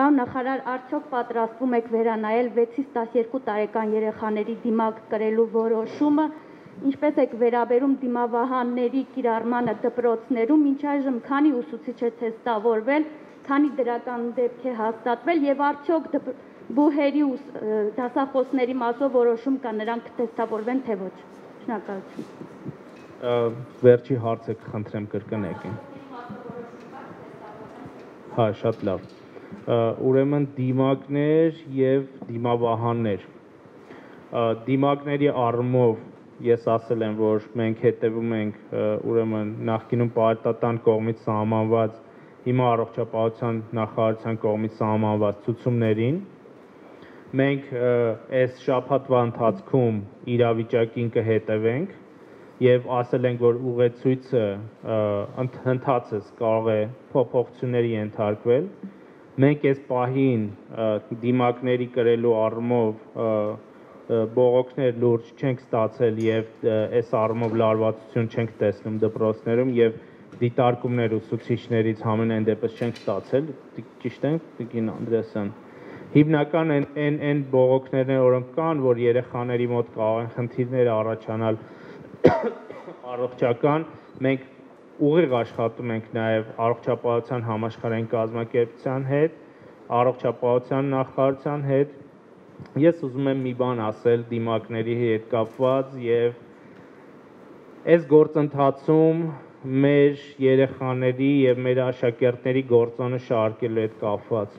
Պարոն նախարար, արդյոք պատրաստվում եք վերանայել 6-ից 12 տարեկան երեխաների դիմակ կրելու որոշումը, ինչպես եք վերաբերում դիմավահանների կիրառմանը դպրոցներում, մինչ այժմ քանի ուսուցիչ է թեստավորվել, քանի դրական դեպք է հաստատվել եւ արդյոք բուհերի դասախոսների մասով որոշում կա նրանք թեստավորվեն թե ոչ։ Շնորհակալություն։ Վերջի հարցը կխնդրեմ կրկնեք։ Հա, շատ լավ։ Ուրեմն դիմակներ եւ դիմավահաններ։ Դիմակների առումով ես ասել եմ, որ մենք հետևում ենք ուրեմն նախկինում պարտատան կողմից սահմանված, հիմա առողջապահության նախարարության կողմից սահմանված ցուցումներին։ Մենք այս շաբաթվա ընթացքում իրավիճակին կհետևենք եւ ասել ենք, որ ուղեցույցը ընթացս կարող է փոփոխությունների ենթարկվել։ Մենք այս պահին դիմակների կրելու առումով բողոքներ լուրջ չենք ստացել եւ այս առումով լարվածություն չենք տեսնում դպրոցներում եւ դիտարկումներ ուսուցիչներից համենայն դեպս չենք ստացել, ճիշտ է, Տիկին Անդրեասյան։ Հիմնական այն բողոքներն են, որոնք կան, որ երեխաների մոտ կարող են խնդիրներ առաջանալ առողջական, մենք ուղիղ աշխատում ենք նաև առողջապահության համաշխարհային կազմակերպության հետ, առողջապահության նախարարության հետ։ Ես ուզում եմ մի բան ասել դիմակների հետ կապված եւ այս գործընթացում մեր երեխաների եւ մեր աշակերտների գործոնը շարքելու հետ կապված։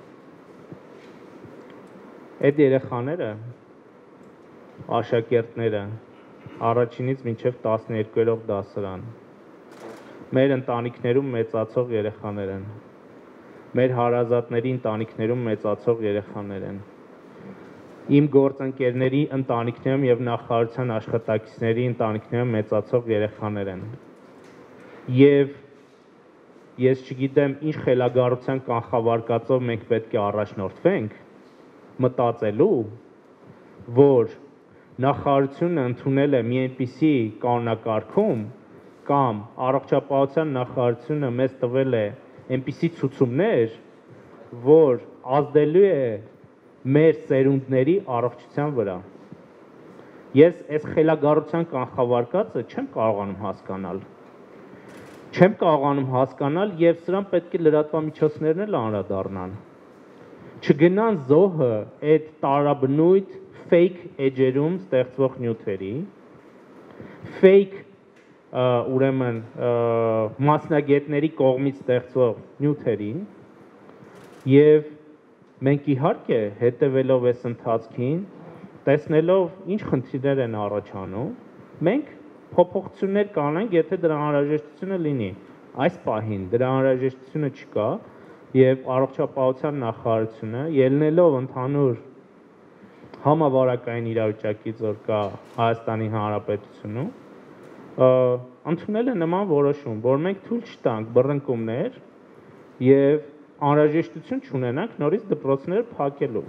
Այդ երեխաները, աշակերտները առաջինից մինչև 12-րդ դասարան մեր ընտանիքներում մեծացող երեխաներ են, մեր հարազատների ընտանիքներում մեծացող երեխաներ են, իմ գործընկերների ընտանիքներում եւ նախարարության աշխատակիցների ընտանիքներում մեծացող երեխաներ են, եւ ես չգիտեմ ինչ խելագարության կանխավարկածով մենք պետք է առաջնորդվենք, մտածելու, որ նախարարությունը ընդունել է մի այնպիսի կանոնակարգում, կամ առողջապահության նախարարությունը մեզ տվել է այնպիսի ցուցումներ, որ ազդելու է մեր սերունդների առողջության վրա։ Ես այս խելագարության կանխավարկածը չեմ կարողանում հասկանալ։ Չեմ կարողանում հասկանալ եւ սրան պետք է լրատվամիջոցներն էլ անդրադառնան։ Չգնան զոհը այդ տարաբնույթ fake էջերում ստեղծվող նյութերի, fake ուրեմն մասնագետների կողմից ստեղծվող նյութերին եւ մենք իհարկե հետևելով այս ընթացքին, տեսնելով ինչ խնդիրներ են առաջանում, մենք փոփոխություններ կանենք, եթե դրա անհրաժեշտությունը լինի։ Այս պահին դրա անհրաժեշտությունը չկա եւ առողջապահության նախարարությունը ելնելով ընդհանուր համավարակային իրավիճակից, որ կա Հայաստանի Հանրապետությունում, ընդունել է նման որոշում, որ մենք թույլ չտանք բռնկումներ եւ անհրաժեշտություն չունենանք նորից դպրոցները փակելու։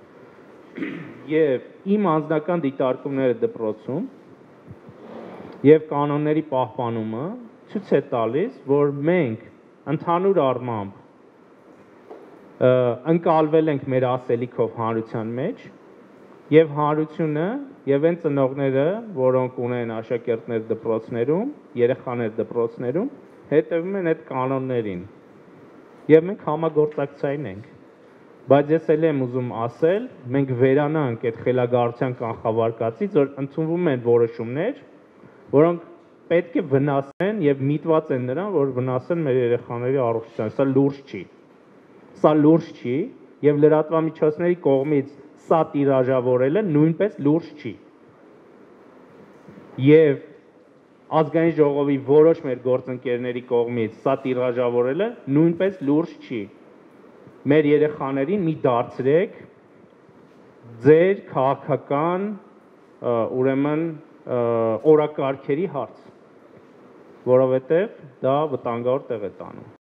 Եվ իմ անձնական դիտարկումները դպրոցում եւ կանոնների պահպանումը ցույց է տալիս, որ մենք ընդհանուր առմամբ ընկալվել ենք մեր ասելիքով հանրության մեջ եւ հանրությունը եւ այն ծնողները, որոնք ունեն աշակերտներ դպրոցներում, երեխաներ դպրոցներում, հետևում են այդ կանոններին։ Եվ մենք համագործակցային ենք։ Բայց ես էլ եմ ուզում ասել, մենք վերանանք այդ խելագարության կանխավարկածից, որ ընդունվում են որոշումներ, որոնք պետք է վնասեն եւ միտված են նրան, որ վնասեն մեր երեխաների առողջությանը։ Սա լուրջ չի։ Սա լուրջ չի եւ լրատվամիջոցների կողմից սա տիրաժավորելը նույնպես լուրջ չի։ Եվ ազգային ժողովի որոշ մեր գործընկերների կողմից սա տիրաժավորելը նույնպես լուրջ չի։ Մեր երեխաներին մի դարձրեք ձեր քաղաքական ուրեմն օրակարգերի հարց, որովհետև դա վտանգավոր տեղ է տանում։